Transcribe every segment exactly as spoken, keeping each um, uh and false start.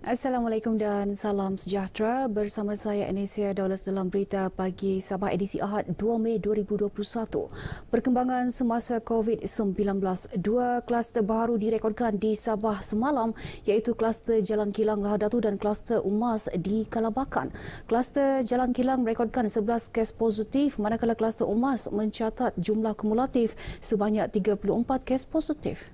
Assalamualaikum dan salam sejahtera. Bersama saya Anesia Daulas dalam berita pagi Sabah edisi Ahad dua Mei dua ribu dua puluh satu. Perkembangan semasa COVID sembilan belas. Dua kluster baru direkodkan di Sabah semalam iaitu kluster Jalan Kilang Lahad Datu dan kluster Umas di Kalabakan. Kluster Jalan Kilang merekodkan sebelas kes positif manakala kluster Umas mencatat jumlah kumulatif sebanyak tiga puluh empat kes positif.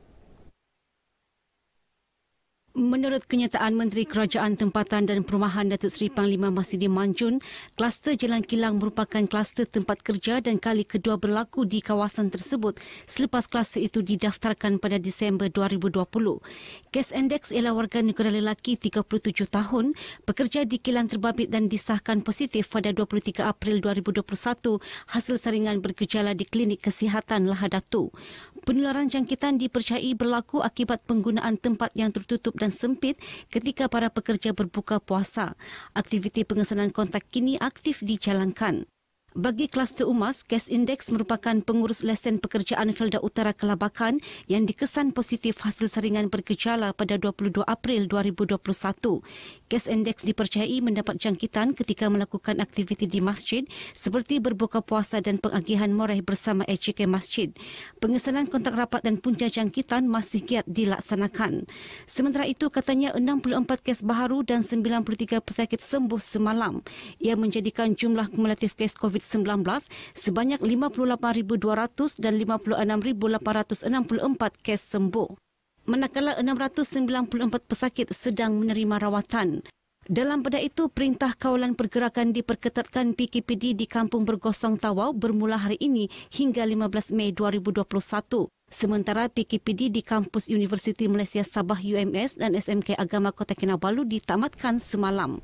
Menurut kenyataan Menteri Kerajaan Tempatan dan Perumahan Datuk Seri Panglima Masidi Manjun, kluster Jalan Kilang merupakan kluster tempat kerja dan kali kedua berlaku di kawasan tersebut selepas kluster itu didaftarkan pada Disember dua ribu dua puluh. Kes indeks ialah warga negara lelaki tiga puluh tujuh tahun, bekerja di kilang terbabit dan disahkan positif pada dua puluh tiga April dua ribu dua puluh satu hasil saringan bergejala di Klinik Kesihatan Lahad Datu. Penularan jangkitan dipercayai berlaku akibat penggunaan tempat yang tertutup dan sempit ketika para pekerja berbuka puasa. Aktiviti pengesanan kontak kini aktif dijalankan. Bagi kluster Umas, kes indeks merupakan pengurus lesen pekerjaan Felda Utara Kalabakan yang dikesan positif hasil saringan bergejala pada dua puluh dua April dua ribu dua puluh satu. Kes indeks dipercayai mendapat jangkitan ketika melakukan aktiviti di masjid seperti berbuka puasa dan pengagihan moreh bersama A J K Masjid. Pengesanan kontak rapat dan punca jangkitan masih giat dilaksanakan. Sementara itu, katanya enam puluh empat kes baharu dan sembilan puluh tiga pesakit sembuh semalam. Ia menjadikan jumlah kumulatif kes COVID sembilan belas sebanyak lima puluh lapan ribu dua ratus dan lima puluh enam ribu lapan ratus enam puluh empat kes sembuh. Manakala enam ratus sembilan puluh empat pesakit sedang menerima rawatan. Dalam pada itu, Perintah Kawalan Pergerakan diperketatkan P K P D di Kampung Bergosong Tawau bermula hari ini hingga lima belas Mei dua ribu dua puluh satu. Sementara P K P D di Kampus Universiti Malaysia Sabah U M S dan S M K Agama Kota Kinabalu ditamatkan semalam.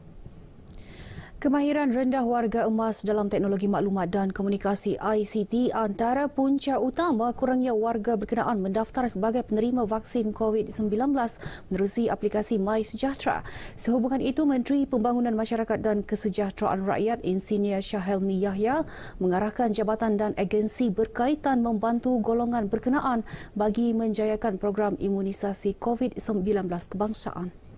Kemahiran rendah warga emas dalam teknologi maklumat dan komunikasi I C T antara punca utama kurangnya warga berkenaan mendaftar sebagai penerima vaksin COVID sembilan belas menerusi aplikasi MySejahtera. Sehubungan itu, Menteri Pembangunan Masyarakat dan Kesejahteraan Rakyat Insinyur Syahelmi Yahya mengarahkan jabatan dan agensi berkaitan membantu golongan berkenaan bagi menjayakan program imunisasi COVID sembilan belas kebangsaan.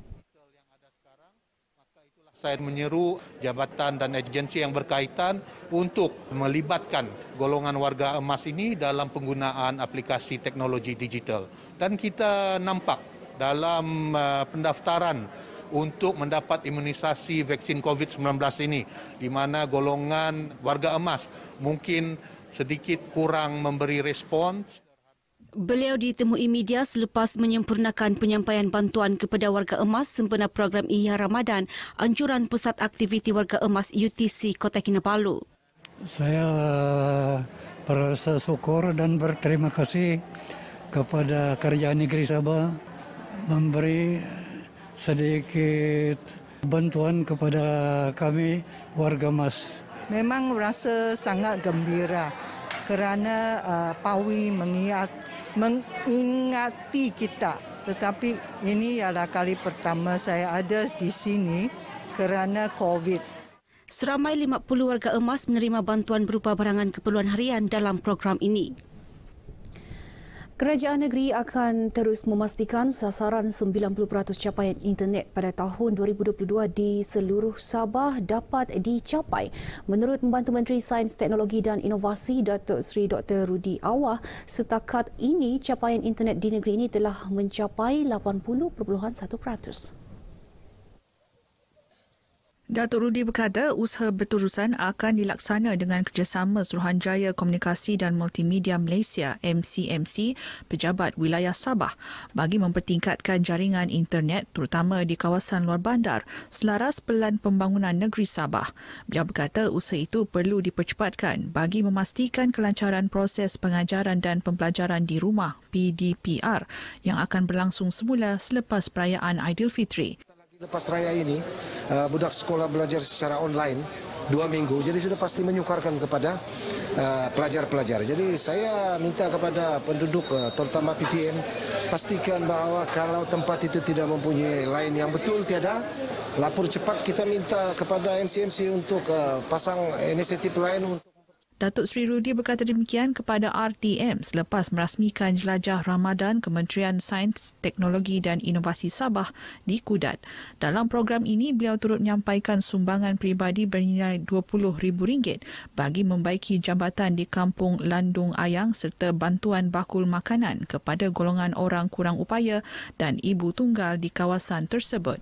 Saya menyeru jabatan dan agensi yang berkaitan untuk melibatkan golongan warga emas ini dalam penggunaan aplikasi teknologi digital. Dan kita nampak dalam uh, pendaftaran untuk mendapat imunisasi vaksin COVID sembilan belas ini, di mana golongan warga emas mungkin sedikit kurang memberi respons. Beliau ditemui media selepas menyempurnakan penyampaian bantuan kepada warga emas sempena program Ihya Ramadan, anjuran Pusat Aktiviti Warga Emas U T C Kota Kinabalu. Saya berasa syukur dan berterima kasih kepada Kerajaan Negeri Sabah memberi sedikit bantuan kepada kami warga emas. Memang rasa sangat gembira kerana uh, Pawi mengingat mengingati kita. Tetapi ini adalah kali pertama saya ada di sini kerana COVID. Seramai lima puluh warga emas menerima bantuan berupa barangan keperluan harian dalam program ini. Kerajaan negeri akan terus memastikan sasaran sembilan puluh peratus capaian internet pada tahun dua ribu dua puluh dua di seluruh Sabah dapat dicapai. Menurut Membantu Menteri Sains, Teknologi dan Inovasi Datuk Seri Doktor Rudi Awah, setakat ini capaian internet di negeri ini telah mencapai lapan puluh perpuluhan satu peratus. Datuk Rudi berkata usaha berterusan akan dilaksana dengan kerjasama Suruhanjaya Komunikasi dan Multimedia Malaysia M C M C Pejabat Wilayah Sabah bagi mempertingkatkan jaringan internet terutama di kawasan luar bandar selaras Pelan Pembangunan Negeri Sabah. Beliau berkata usaha itu perlu dipercepatkan bagi memastikan kelancaran proses pengajaran dan pembelajaran di rumah P D P R yang akan berlangsung semula selepas perayaan Aidilfitri. Lepas raya ini, uh, budak sekolah belajar secara online dua minggu, jadi sudah pasti menyukarkan kepada uh, pelajar-pelajar. Jadi saya minta kepada penduduk, uh, terutama P P M, pastikan bahawa kalau tempat itu tidak mempunyai line yang betul tiada, lapor cepat. Kita minta kepada M C M C untuk uh, pasang inisiatif lain untuk Datuk Seri Rudi berkata demikian kepada R T M selepas merasmikan jelajah Ramadan Kementerian Sains, Teknologi dan Inovasi Sabah di Kudat. Dalam program ini, beliau turut menyampaikan sumbangan peribadi bernilai dua puluh ribu ringgit bagi membaiki jambatan di Kampung Landung Ayang serta bantuan bakul makanan kepada golongan orang kurang upaya dan ibu tunggal di kawasan tersebut.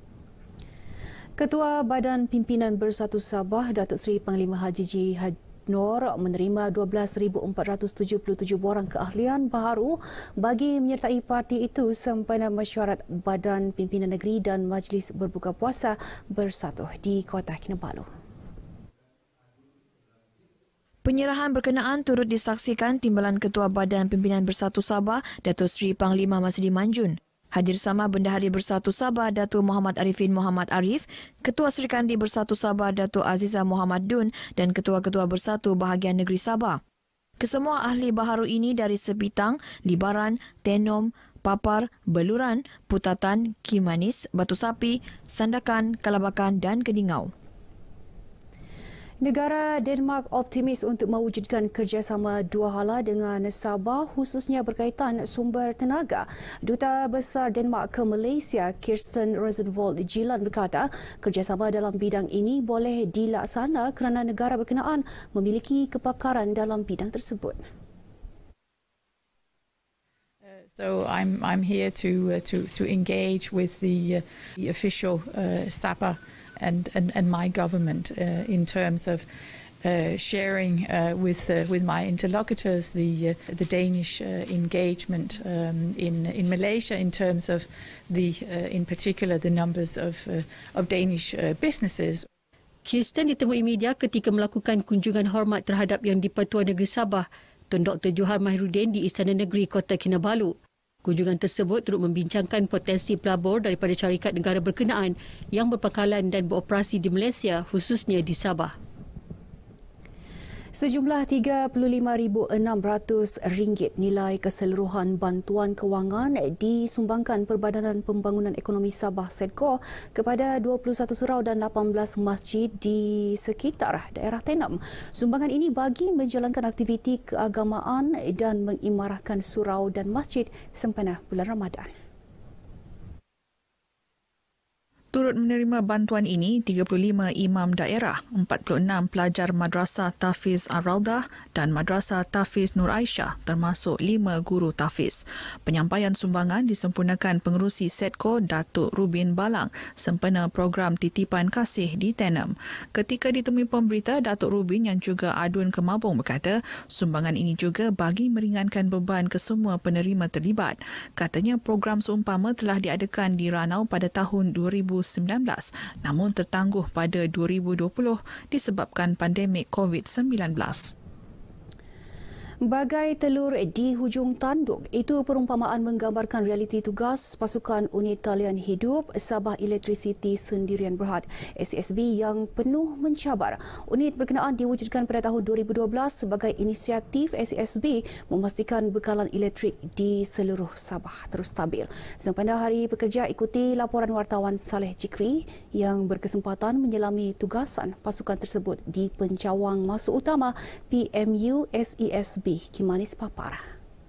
Ketua Badan Pimpinan Bersatu Sabah, Datuk Seri Panglima Haji G. Nur menerima dua belas ribu empat ratus tujuh puluh tujuh borang keahlian baharu bagi menyertai parti itu sempena mesyuarat Badan Pimpinan Negeri dan Majlis Berbuka Puasa Bersatu di Kota Kinabalu. Penyerahan berkenaan turut disaksikan Timbalan Ketua Badan Pimpinan Bersatu Sabah, Datuk Seri Panglima Masdi Manjun. Hadir sama Bendahari Bersatu Sabah Datuk Muhammad Arifin Muhammad Arif, Ketua Serikandi Bersatu Sabah Datuk Azizah Muhammad Dun dan Ketua-Ketua Bersatu Bahagian Negeri Sabah. Kesemua ahli baharu ini dari Sepitang, Libaran, Tenom, Papar, Beluran, Putatan, Kimanis, Batu Sapi, Sandakan, Kalabakan dan Kedingau. Negara Denmark optimis untuk mewujudkan kerjasama dua hala dengan Sabah khususnya berkaitan sumber tenaga. Duta Besar Denmark ke Malaysia, Kirsten Rosenwald Jilan berkata, kerjasama dalam bidang ini boleh dilaksana kerana negara berkenaan memiliki kepakaran dalam bidang tersebut. So I'm I'm here to uh, to to engage with the, uh, the official uh, Sabah and, and and my government uh, in terms of uh, sharing uh, with uh, with my interlocutors the uh, the Danish uh, engagement um, in in Malaysia in terms of the uh, in particular the numbers of uh, of Danish uh, businesses. Kirsten ditemui media ketika melakukan kunjungan hormat terhadap Yang di-Pertua Negeri Sabah, Tun Doktor Johar Mahiruddin di Istana Negeri Kota Kinabalu. Kunjungan tersebut turut membincangkan potensi pelabur daripada syarikat negara berkenaan yang berpangkalan dan beroperasi di Malaysia, khususnya di Sabah. Sejumlah tiga puluh lima ribu enam ratus ringgit nilai keseluruhan bantuan kewangan disumbangkan Perbadanan Pembangunan Ekonomi Sabah Sedco kepada dua puluh satu surau dan lapan belas masjid di sekitar daerah Tenom. Sumbangan ini bagi menjalankan aktiviti keagamaan dan mengimarahkan surau dan masjid sempena bulan Ramadan. Turut menerima bantuan ini tiga puluh lima imam daerah, empat puluh enam pelajar Madrasah Tahfiz Ar-Raudah dan Madrasah Tahfiz Nur Aisyah termasuk lima guru tahfiz. Penyampaian sumbangan disempurnakan Pengerusi Sedco Datuk Rubin Balang sempena program titipan kasih di Tenom. Ketika ditemui pemberita, Datuk Rubin yang juga adun ke Mabung berkata sumbangan ini juga bagi meringankan beban kesemua penerima terlibat. Katanya program seumpama telah diadakan di Ranau pada tahun dua ribu sembilan belas namun tertangguh pada dua ribu dua puluh disebabkan pandemik covid sembilan belas. Bagai telur di hujung tanduk, itu perumpamaan menggambarkan realiti tugas Pasukan Unit Talian Hidup Sabah Electricity Sendirian Berhad S E S B yang penuh mencabar. Unit berkenaan diwujudkan pada tahun dua ribu dua belas sebagai inisiatif S E S B memastikan bekalan elektrik di seluruh Sabah terus stabil. Sempena Hari Pekerja, ikuti laporan wartawan Saleh Jikri yang berkesempatan menyelami tugasan pasukan tersebut di pencawang masuk utama P M U S E S B Kimanis Papar.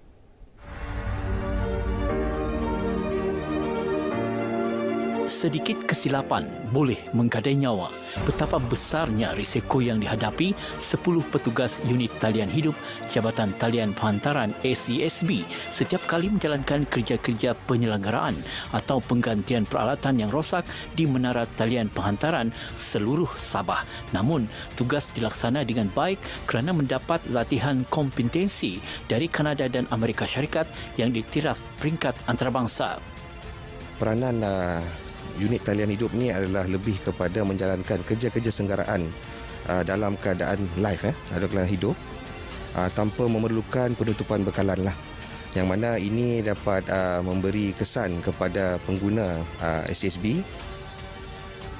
Sedikit kesilapan boleh menggadai nyawa. Betapa besarnya risiko yang dihadapi sepuluh petugas unit talian hidup Jabatan Talian Penghantaran S E S B setiap kali menjalankan kerja-kerja penyelenggaraan atau penggantian peralatan yang rosak di menara talian penghantaran seluruh Sabah. Namun, tugas dilaksana dengan baik kerana mendapat latihan kompetensi dari Kanada dan Amerika Syarikat yang diiktiraf peringkat antarabangsa. Peranan uh... unit talian hidup ni adalah lebih kepada menjalankan kerja-kerja senggaraan uh, dalam keadaan live, eh, dalam hidup uh, tanpa memerlukan penutupan bekalan lah. Yang mana ini dapat uh, memberi kesan kepada pengguna uh, S E S B.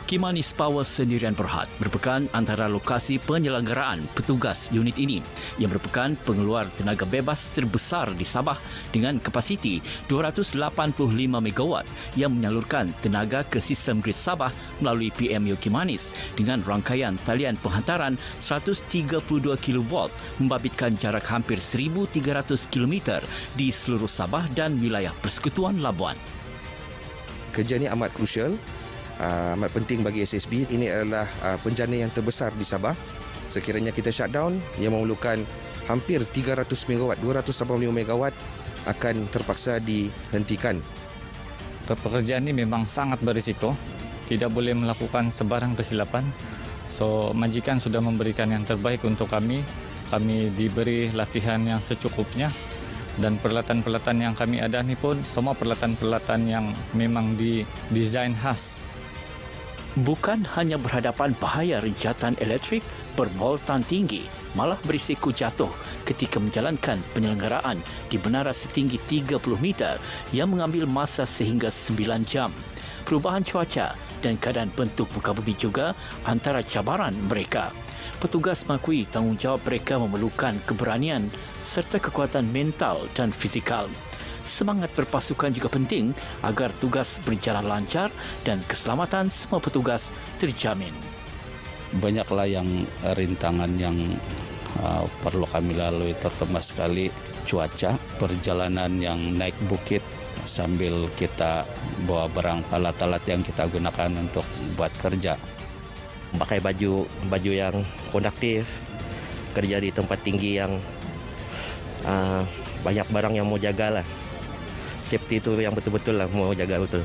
Kimanis Power Sendirian Berhad merupakan antara lokasi penyelenggaraan petugas unit ini yang merupakan pengeluar tenaga bebas terbesar di Sabah dengan kapasiti dua ratus lapan puluh lima megawatt yang menyalurkan tenaga ke sistem grid Sabah melalui P M U Kimanis dengan rangkaian talian penghantaran seratus tiga puluh dua kilovolt membabitkan jarak hampir seribu tiga ratus kilometer di seluruh Sabah dan wilayah Persekutuan Labuan. Kerja ini amat krusial. Uh, amat penting bagi S S B. Ini adalah uh, penjana yang terbesar di Sabah. Sekiranya kita shutdown, yang memerlukan hampir tiga ratus megawatt, dua ratus lapan puluh lima megawatt akan terpaksa dihentikan. Pekerjaan ini memang sangat berisiko. Tidak boleh melakukan sebarang kesilapan. So, majikan sudah memberikan yang terbaik untuk kami. Kami diberi latihan yang secukupnya. Dan peralatan-peralatan yang kami ada ni pun semua peralatan-peralatan yang memang didesain khas. Bukan hanya berhadapan bahaya renjatan elektrik bervoltan tinggi, malah berisiko jatuh ketika menjalankan penyelenggaraan di menara setinggi tiga puluh meter yang mengambil masa sehingga sembilan jam. Perubahan cuaca dan keadaan bentuk muka bumi juga antara cabaran mereka. Petugas mengakui tanggungjawab mereka memerlukan keberanian serta kekuatan mental dan fizikal. Semangat berpasukan juga penting agar tugas berjalan lancar dan keselamatan semua petugas terjamin. Banyaklah yang rintangan yang uh, perlu kami lalui, terutama sekali cuaca, perjalanan yang naik bukit sambil kita bawa barang alat-alat yang kita gunakan untuk buat kerja. Pakai baju baju yang konduktif, kerja di tempat tinggi yang uh, banyak barang yang mau jaga lah. Safety itu yang betul-betul lah mau jaga betul.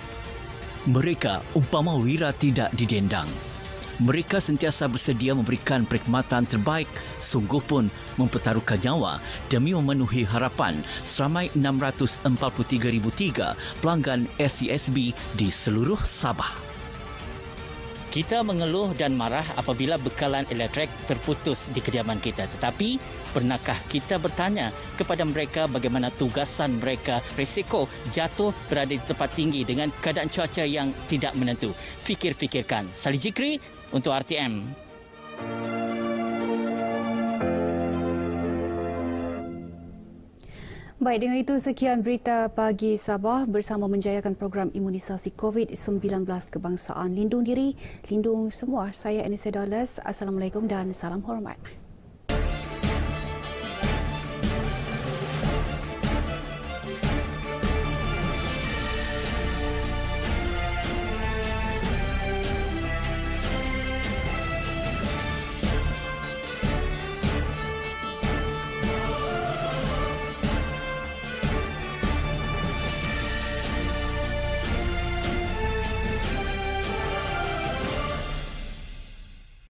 Mereka umpama wira tidak didendang. Mereka sentiasa bersedia memberikan perkhidmatan terbaik, sungguh pun mempertaruhkan nyawa demi memenuhi harapan seramai enam ratus empat puluh tiga ribu tiga pelanggan S C S B di seluruh Sabah. Kita mengeluh dan marah apabila bekalan elektrik terputus di kediaman kita. Tetapi, pernahkah kita bertanya kepada mereka bagaimana tugasan mereka risiko jatuh berada di tempat tinggi dengan keadaan cuaca yang tidak menentu? Fikir-fikirkan. Salih Jikri untuk R T M. Baik, dengan itu sekian berita pagi Sabah bersama menjayakan program imunisasi COVID sembilan belas kebangsaan. Lindung diri, lindung semua. Saya Anissa Dollars. Assalamualaikum dan salam hormat.